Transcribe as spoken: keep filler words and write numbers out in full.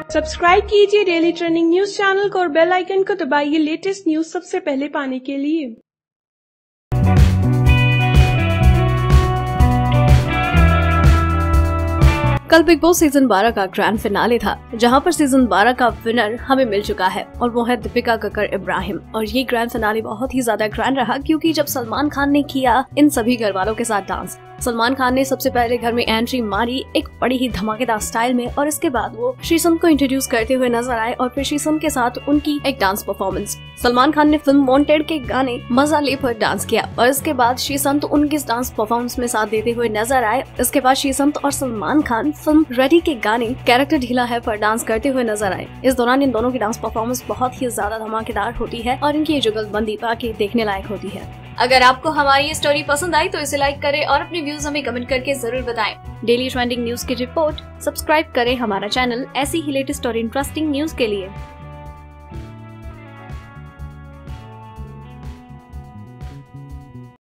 Subscribe कीजिए daily trending news channel को और बेल आइकन को दबाइए लेटेस्ट न्यूज सबसे पहले पाने के लिए। कल बिग बॉस सीजन बारह का ग्रैंड फिनाले था, जहां पर सीजन बारह का विनर हमें मिल चुका है और वो है दीपिका कक्कड़ इब्राहिम। और ये ग्रैंड फिनाले बहुत ही ज्यादा ग्रैंड रहा क्योंकि जब सलमान खान ने किया इन सभी घर वालों के साथ डांस, सलमान खान ने सबसे पहले घर में एंट्री मारी एक बड़ी ही धमाकेदार स्टाइल में और इसके बाद वो श्रीसंत को इंट्रोड्यूस करते हुए नजर आए और फिर श्रीसंत के साथ उनकी एक डांस परफॉर्मेंस। सलमान खान ने फिल्म वांटेड के गाने मजा ले पर डांस किया और इसके बाद श्रीसंत उनके डांस परफॉर्मेंस में साथ देते हुए नजर आए। इसके बाद श्रीसंत और सलमान खान फिल्म रेडी के गाने कैरेक्टर ढीला है पर डांस करते हुए नजर आए। इस दौरान इन दोनों की डांस परफॉर्मेंस बहुत ही ज्यादा धमाकेदार होती है और इनकी जुगलबंदी बाकी देखने लायक होती है। अगर आपको हमारी ये स्टोरी पसंद आई तो इसे लाइक करें और अपने व्यूज हमें कमेंट करके जरूर बताएं। डेली ट्रेंडिंग न्यूज की रिपोर्ट सब्सक्राइब करें हमारा चैनल ऐसी ही लेटेस्ट और इंटरेस्टिंग न्यूज के लिए।